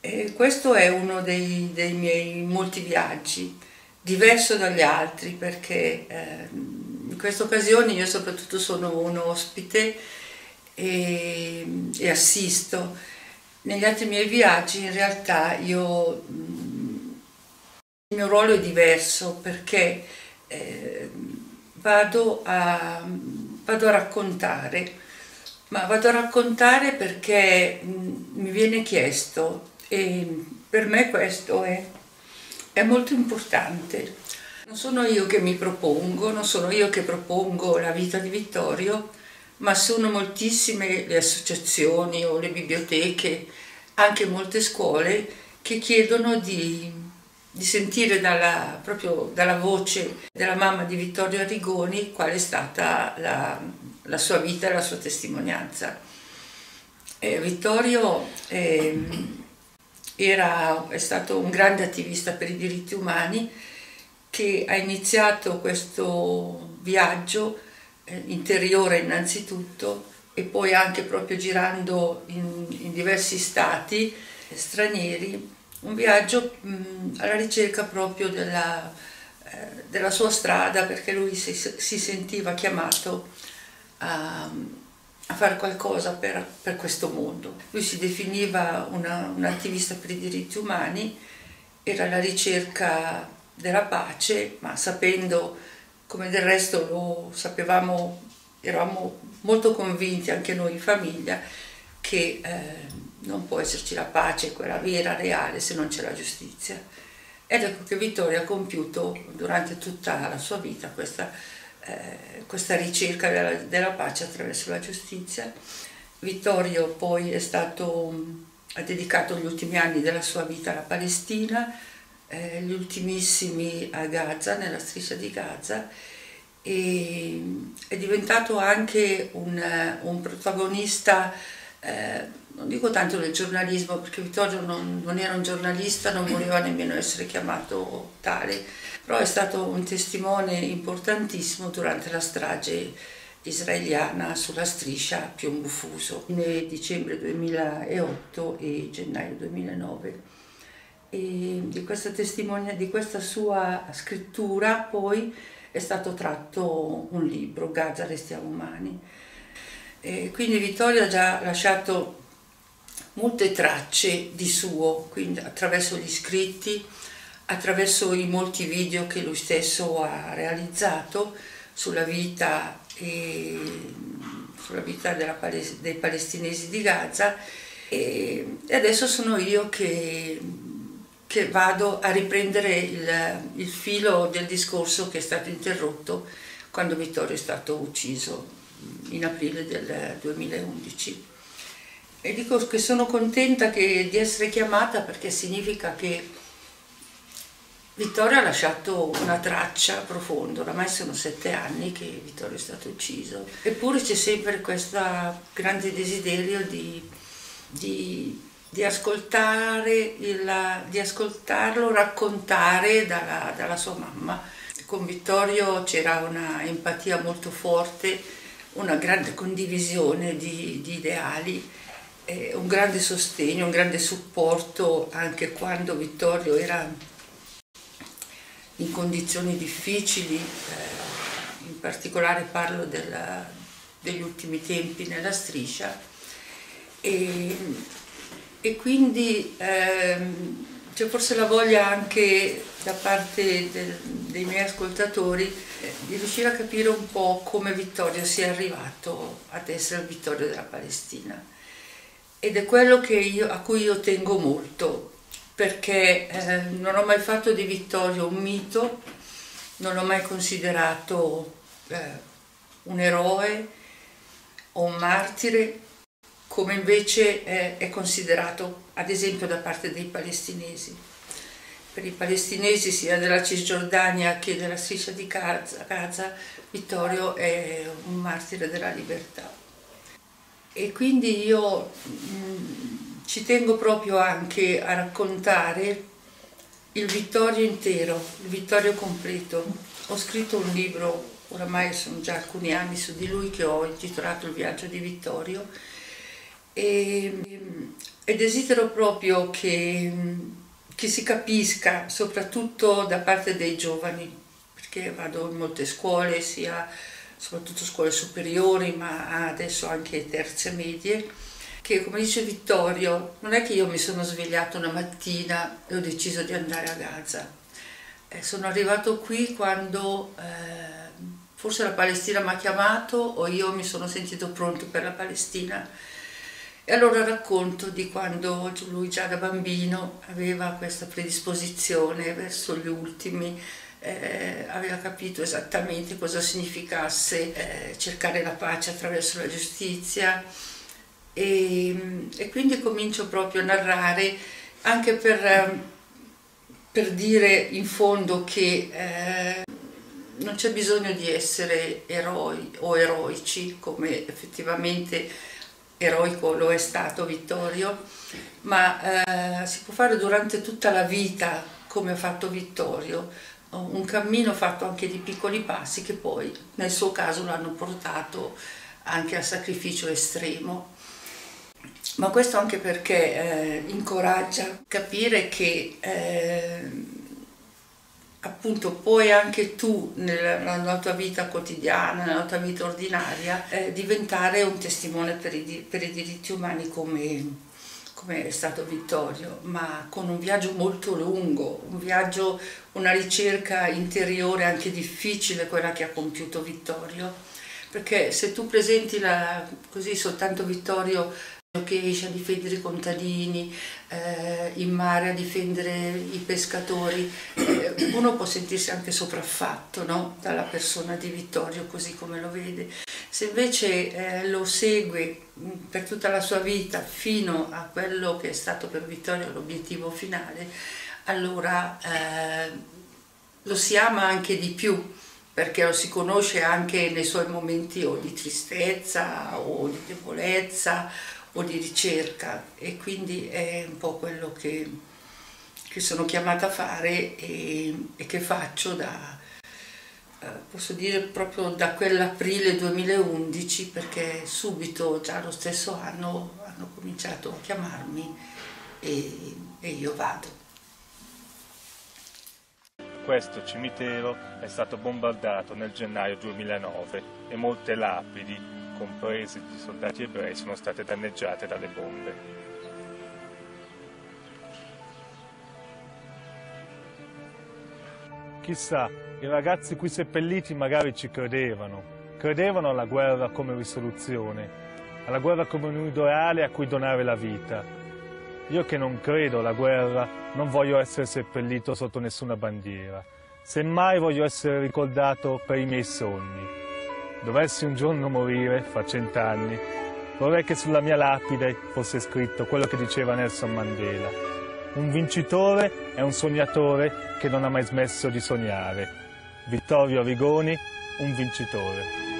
E questo è uno dei miei molti viaggi, diverso dagli altri perché in queste occasioni io soprattutto sono un ospite e assisto. Negli altri miei viaggi in realtà il mio ruolo è diverso perché vado a raccontare, ma vado a raccontare perché mi viene chiesto e per me questo è molto importante. Non sono io che mi propongo, non sono io che propongo la vita di Vittorio, ma sono moltissime le associazioni o le biblioteche, anche molte scuole, che chiedono di sentire proprio dalla voce della mamma di Vittorio Arrigoni qual è stata la sua vita e la sua testimonianza. Vittorio è stato un grande attivista per i diritti umani che ha iniziato questo viaggio interiore innanzitutto e poi anche proprio girando in diversi stati stranieri, un viaggio alla ricerca proprio della sua strada, perché lui si sentiva chiamato a fare qualcosa per questo mondo. Lui si definiva un attivista per i diritti umani, era alla ricerca della pace, ma sapendo, come del resto lo sapevamo, eravamo molto convinti anche noi in famiglia, che non può esserci la pace, quella vera, reale, se non c'è la giustizia. Ed ecco che Vittorio ha compiuto durante tutta la sua vita questa ricerca della pace attraverso la giustizia. Vittorio poi ha dedicato gli ultimi anni della sua vita alla Palestina, gli ultimissimi a Gaza, nella striscia di Gaza, e è diventato anche un protagonista, non dico tanto del giornalismo, perché Vittorio non era un giornalista, non voleva nemmeno essere chiamato tale, però è stato un testimone importantissimo durante la strage israeliana sulla striscia a Piombo Fuso nel dicembre 2008 e gennaio 2009. E di questa sua scrittura poi è stato tratto un libro, Gaza restiamo umani. E quindi Vittorio ha già lasciato molte tracce di suo, quindi attraverso gli scritti, attraverso i molti video che lui stesso ha realizzato sulla vita dei palestinesi di Gaza, e adesso sono io che vado a riprendere il filo del discorso che è stato interrotto quando Vittorio è stato ucciso in aprile del 2011. E dico che sono contenta di essere chiamata perché significa che Vittorio ha lasciato una traccia profonda. Oramai sono 7 anni che Vittorio è stato ucciso, eppure c'è sempre questo grande desiderio di ascoltarlo raccontare dalla sua mamma. Con Vittorio c'era una empatia molto forte, una grande condivisione di ideali, un grande sostegno, un grande supporto anche quando Vittorio era in condizioni difficili, in particolare parlo degli ultimi tempi nella striscia, e quindi c'è forse la voglia anche da parte dei miei ascoltatori di riuscire a capire un po' come Vittorio sia arrivato ad essere il Vittorio della Palestina. Ed è quello a cui io tengo molto, perché non ho mai fatto di Vittorio un mito, non l'ho mai considerato un eroe o un martire, come invece è considerato ad esempio da parte dei palestinesi. Per i palestinesi sia della Cisgiordania che della striscia di Gaza, Vittorio è un martire della libertà. E quindi io ci tengo proprio anche a raccontare il Vittorio intero, il Vittorio completo. Ho scritto un libro, oramai sono già alcuni anni, su di lui, che ho intitolato Il viaggio di Vittorio, e desidero proprio che si capisca, soprattutto da parte dei giovani, perché vado in molte scuole, soprattutto scuole superiori, ma adesso anche terze medie, che come dice Vittorio, non è che io mi sono svegliato una mattina e ho deciso di andare a Gaza. Sono arrivato qui quando forse la Palestina mi ha chiamato o io mi sono sentito pronto per la Palestina. E allora racconto di quando lui già da bambino aveva questa predisposizione verso gli ultimi, aveva capito esattamente cosa significasse cercare la pace attraverso la giustizia e quindi comincio proprio a narrare anche per dire in fondo che non c'è bisogno di essere eroi o eroici come effettivamente eroico lo è stato Vittorio, ma si può fare durante tutta la vita come ha fatto Vittorio, un cammino fatto anche di piccoli passi che poi nel suo caso l'hanno portato anche al sacrificio estremo. Ma questo anche perché incoraggia a capire che appunto puoi anche tu nella tua vita quotidiana, nella tua vita ordinaria, diventare un testimone per i diritti umani come è stato Vittorio, ma con un viaggio molto lungo, una ricerca interiore anche difficile, quella che ha compiuto Vittorio, perché se tu presenti così soltanto Vittorio che esce a difendere i contadini, in mare a difendere i pescatori, uno può sentirsi anche sopraffatto, no? Dalla persona di Vittorio così come lo vede. Se invece lo segue per tutta la sua vita fino a quello che è stato per Vittorio l'obiettivo finale, allora lo si ama anche di più, perché lo si conosce anche nei suoi momenti o di tristezza o di debolezza o di ricerca, e quindi è un po' quello che sono chiamata a fare e che faccio posso dire proprio da quell'aprile 2011, perché subito, già lo stesso anno, hanno cominciato a chiamarmi e io vado. Questo cimitero è stato bombardato nel gennaio 2009 e molte lapidi, comprese di soldati ebrei, sono state danneggiate dalle bombe. Chissà, i ragazzi qui seppelliti magari ci credevano alla guerra come risoluzione, alla guerra come un ideale a cui donare la vita. Io che non credo alla guerra, non voglio essere seppellito sotto nessuna bandiera, semmai voglio essere ricordato per i miei sogni. Dovessi un giorno morire, fra 100 anni, vorrei che sulla mia lapide fosse scritto quello che diceva Nelson Mandela. Un vincitore è un sognatore che non ha mai smesso di sognare. Vittorio Arrigoni, un vincitore.